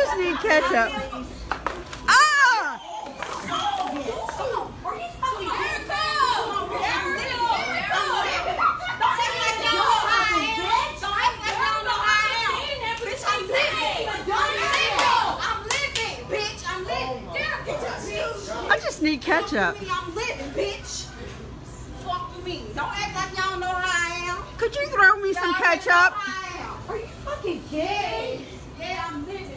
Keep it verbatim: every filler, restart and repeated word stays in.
just need ketchup. Ah! I just need ketchup. I'm living, bitch. Fuck you mean? Don't act like y'all know how I am. Could you throw me some ketchup? Are you fucking gay? Yeah, I'm living.